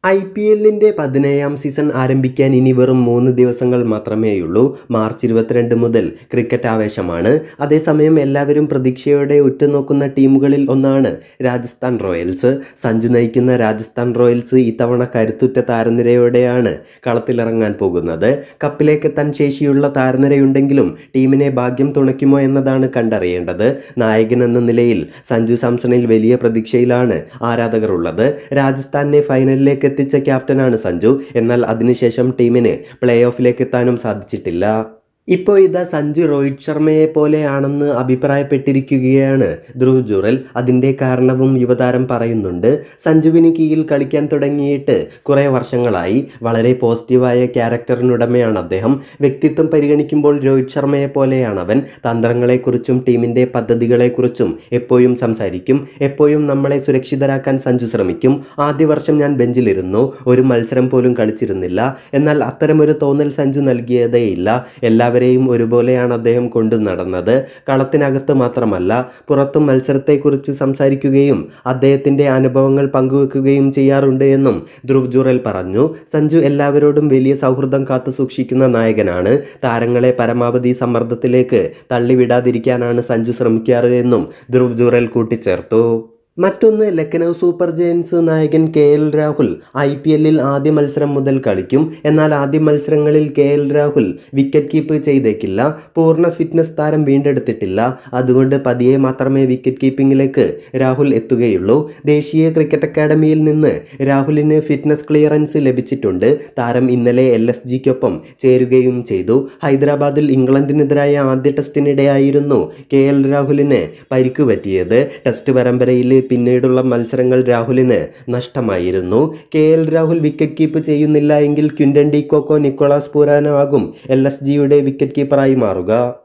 IPLിൻ്റെ 17ാം season ആരംഭിക്കാൻ ഇനി വെറും 3 ദിവസങ്ങൾ മാത്രമേയുള്ളൂ. മാർച്ച് 22 മുതൽ ക്രിക്കറ്റ് ആവേശമാണ്. അതേസമയം എല്ലാവരും പ്രതീക്ഷയോടെ ഉറ്റുനോക്കുന്ന ടീമുകളിൽ ഒന്നാണ് രാജസ്ഥാൻ റോയൽസ്. സഞ്ജു നയിക്കുന്ന രാജസ്ഥാൻ റോയൽസ് ഇത്തവണ കരുത്തുറ്റ താരനിരയോടെയാണ് കളത്തിലിറങ്ങാൻ പോകുന്നത്. കപ്പിലേക്കെത്താൻ ശേഷിയുള്ള താരനിരയുണ്ടെങ്കിലും ടീമിനെ ഭാഗ്യം തുണയ്ക്കുമോ എന്നതാണ് കണ്ടറിയേണ്ടത്. നായകനെന്ന നിലയിൽ സഞ്ജു സാംസണിൽ വലിയ പ്രതീക്ഷയിലാണ് ആരാധകർ ഉള്ളത്. രാജസ്ഥാനെ ഫൈനലിലേക്ക് എത്തിച്ച ക്യാപ്റ്റനാണ് സഞ്ജു. എന്നാൽ അതിനുശേഷം ടീമിന് പ്ലേ ഓഫിലേക്ക് എത്താനും സാധിച്ചിട്ടില്ല. ഇപ്പോൾ ഇതാ സഞ്ജു രോഹിത് ശർമ്മയെ പോലെയാണെന്ന് അഭിപ്രായപ്പെട്ടിരിക്കുകയാണ് ധ്രുവ് ജുറൽ. അതിൻ്റെ കാരണവും യുവതാരം പറയുന്നുണ്ട്. സഞ്ജുവിന് കീഴിൽ കളിക്കാൻ തുടങ്ങിയിട്ട് കുറേ വർഷങ്ങളായി. വളരെ പോസിറ്റീവായ ക്യാരക്ടറിനുടമയാണ് അദ്ദേഹം. വ്യക്തിത്വം പരിഗണിക്കുമ്പോൾ രോഹിത് ശർമ്മയെ പോലെയാണവൻ. തന്ത്രങ്ങളെക്കുറിച്ചും ടീമിൻ്റെ പദ്ധതികളെക്കുറിച്ചും എപ്പോഴും സംസാരിക്കും. എപ്പോഴും നമ്മളെ സുരക്ഷിതരാക്കാൻ സഞ്ജു ശ്രമിക്കും. ആദ്യ വർഷം ഞാൻ ബെഞ്ചിലിരുന്നു, ഒരു മത്സരം പോലും കളിച്ചിരുന്നില്ല. എന്നാൽ അത്തരമൊരു തോന്നൽ സഞ്ജു നൽകിയതേയില്ല. എല്ലാവരെയും ഒരുപോലെയാണ് അദ്ദേഹം കൊണ്ടു നടന്നത്. കളത്തിനകത്ത് മാത്രമല്ല പുറത്തും മത്സരത്തെക്കുറിച്ച് സംസാരിക്കുകയും അദ്ദേഹത്തിൻ്റെ അനുഭവങ്ങൾ പങ്കുവെക്കുകയും ചെയ്യാറുണ്ട് എന്നും ധ്രുവ് ജുറൽ പറഞ്ഞു. സഞ്ജു എല്ലാവരോടും വലിയ സൗഹൃദം കാത്തു സൂക്ഷിക്കുന്ന നായകനാണ്. താരങ്ങളെ പരമാവധി സമ്മർദ്ദത്തിലേക്ക് തള്ളിവിടാതിരിക്കാനാണ് സഞ്ജു ശ്രമിക്കാറ് എന്നും ധ്രുവ് ജുറൽ കൂട്ടിച്ചേർത്തു. മറ്റൊന്ന്, ലക്നൗ സൂപ്പർ ജയൻസ് നായകൻ KL രാഹുൽ IPLിൽ ആദ്യ മത്സരം മുതൽ കളിക്കും. എന്നാൽ ആദ്യ മത്സരങ്ങളിൽ KL രാഹുൽ വിക്കറ്റ് കീപ്പ് ചെയ്തേക്കില്ല. പൂർണ്ണ ഫിറ്റ്നസ് താരം വീണ്ടെടുത്തിട്ടില്ല. അതുകൊണ്ട് പതിയെ മാത്രമേ വിക്കറ്റ് കീപ്പിങ്ങിലേക്ക് രാഹുൽ എത്തുകയുള്ളൂ. ദേശീയ ക്രിക്കറ്റ് അക്കാദമിയിൽ നിന്ന് രാഹുലിന് ഫിറ്റ്നസ് ക്ലിയറൻസ് ലഭിച്ചിട്ടുണ്ട്. താരം ഇന്നലെ LSGക്കൊപ്പം ചേരുകയും ചെയ്തു. ഹൈദരാബാദിൽ ഇംഗ്ലണ്ടിനെതിരായ ആദ്യ ടെസ്റ്റിനിടെയായിരുന്നു KL രാഹുലിന് പരിക്ക് പറ്റിയത്. ടെസ്റ്റ് പരമ്പരയിൽ പിന്നീടുള്ള മത്സരങ്ങൾ രാഹുലിന് നഷ്ടമായിരുന്നു. KL രാഹുൽ വിക്കറ്റ് കീപ്പ് ചെയ്യുന്നില്ല എങ്കിൽ ക്വിൻ്റൻ ഡി കോക്കോ, നിക്കോളാസ് പൂരാനോ ആകും LSGയുടെ വിക്കറ്റ് കീപ്പറായി മാറുക.